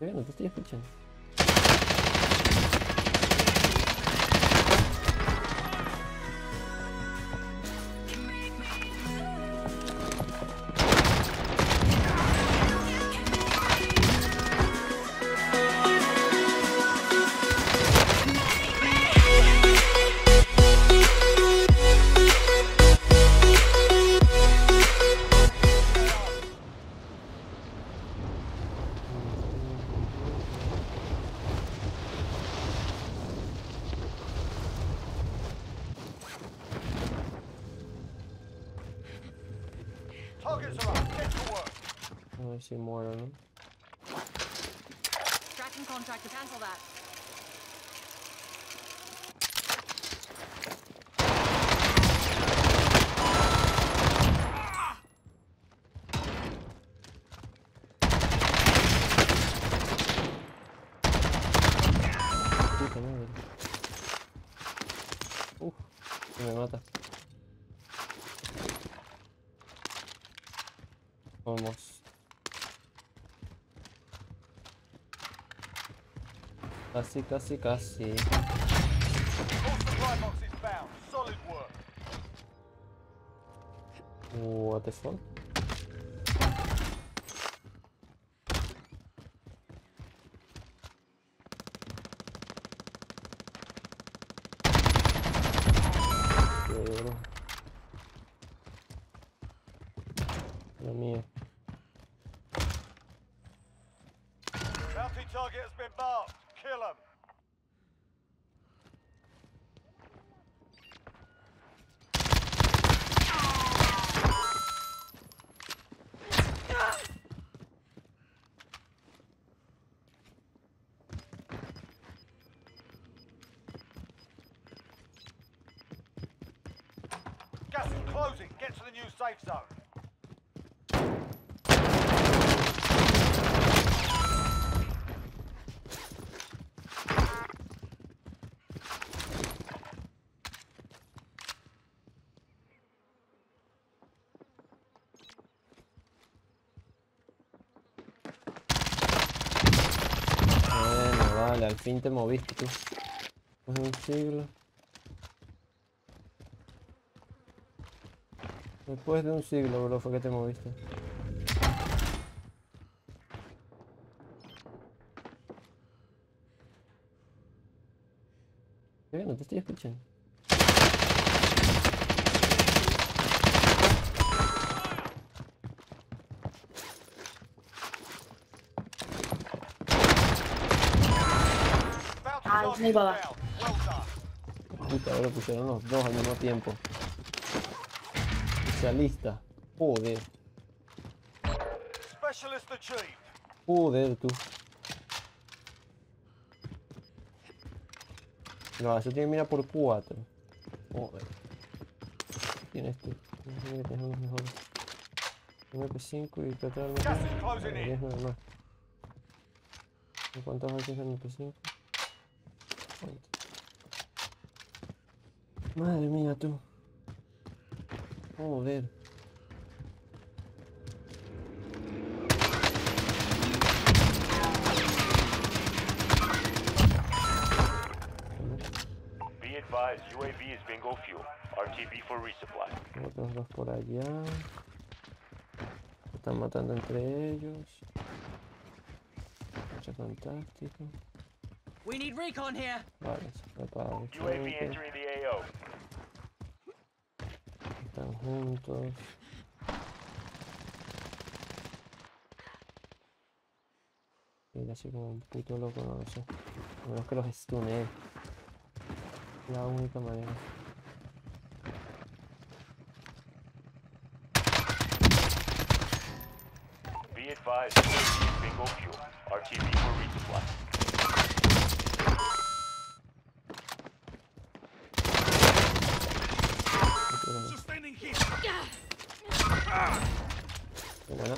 No te estoy escuchando. Targets are up. Get to work. A ver si muero, ¿no? Tracking contract to cancel that. Puta madre. Me mata. Vamos. Casi, casi, casi. All supply boxes found. Solid work. What the fuck? Pero... Lo mío. Bounty target has been marked. Kill him. Gas is closing. Get to the new safe zone. Bueno, vale, al fin te moviste tú. Es un siglo. Después de un siglo, bro, fue que te moviste. No te estoy escuchando. Bounty ahí target va. is down. Well done. Puta, ahora pusieron los dos al mismo tiempo. Especialista. Joder. Specialist achieved. Joder, tú. No, eso tiene mira por 4. Joder. Tienes tú. Tienes que tener unos mejores. MP5 y tratar de Gas is closing in. 10 nada más. ¿En cuántas veces el MP5? ¿Cuánto? Madre mía, tú. Joder. Be advised, UAV is bingo fuel. RTB for resupply. Otros dos por allá. Se están matando entre ellos. Mucho fantástico. We need recon here. Vale, se fue para el UAV frente. entering the AO. Están juntos. Ir así como un puto loco, no lo sé. A menos que los stune. La única manera. Be advised, UAV is bingo fuel. RTB for resupply. Suspending hit. Qué buena.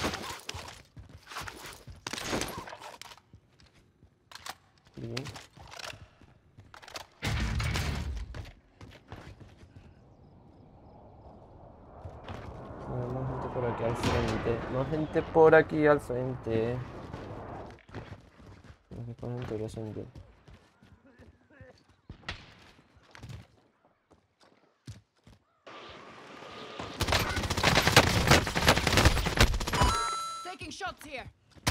Bien. Bueno, más gente por aquí al frente. Más gente por aquí al frente. Pues en teoría son yo. Taking shots here.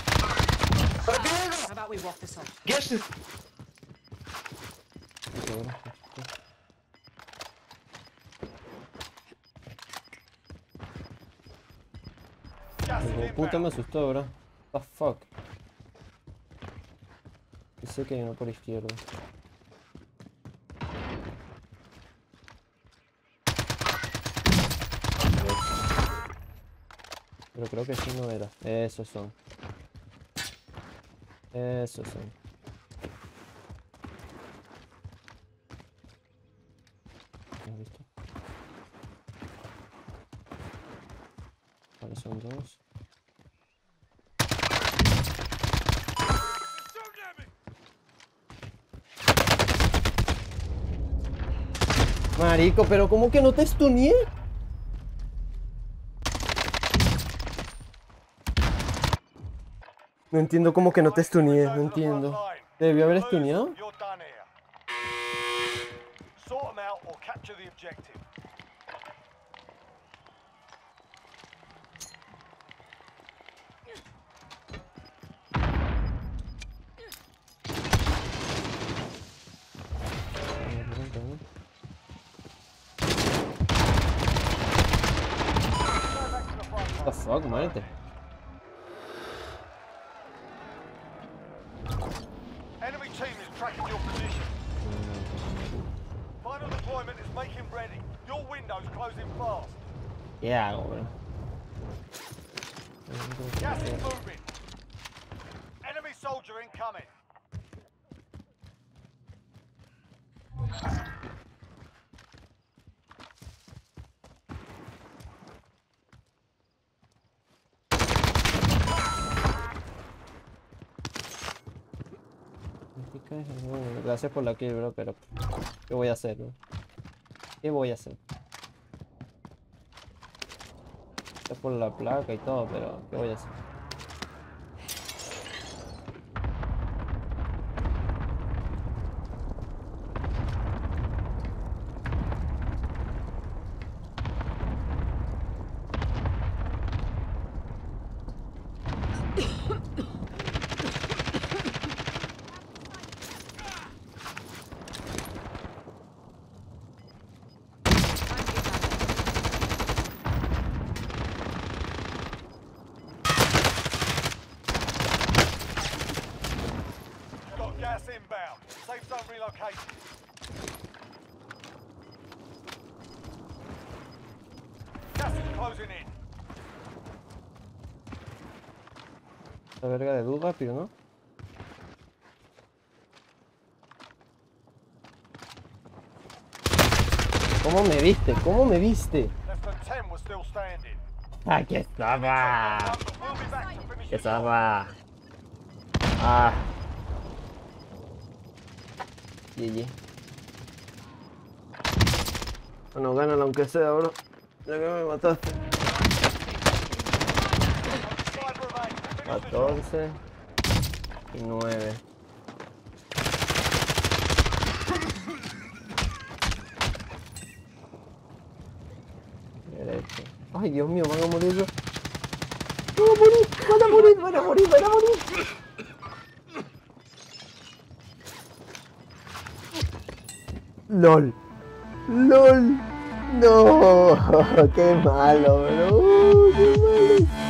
How about we walk this off? Geçti. Seguro. Gas is Hijo de puta me inbound. asustó, bro. What the fuck. Y sé que hay uno por izquierda. Pero creo que sí no era. Esos son. Esos son. ¿Has visto? Vale, son dos. Marico, pero ¿cómo que no te stuneé? No entiendo cómo que no te stuneé, no entiendo. ¿Te debió haber stuneado? You're done here. Sort them out or capture the objective. What the fuck, muérete. Enemy team is tracking your position. Final deployment is making ready. Your window's closing fast. ¿Qué hago, bro? Gas is moving. Enemy soldier incoming. Bueno, gracias por la kill, bro, pero ¿qué voy a hacer, bro? ¿Qué voy a hacer? Gracias por la placa y todo, pero ¿qué voy a hacer? Got gas inbound. Safe zone relocated. Gas is closing in. La verga de duda, pero no. ¿Cómo me viste? ¿Cómo me viste? Less than 10 were still standing. Aquí estaba. We'll be back to finish Aquí it off. estaba. Ah. GG. Bueno, gánalo aunque sea, bro. Ya que me mataste. Side remain. Finish the job. 14 y 9. Derecho. Ay, Dios mío, van a morir. Van a morir, van a morir, van a morir, van a morir. LOL. LOL. No, qué malo, bro. Qué malo.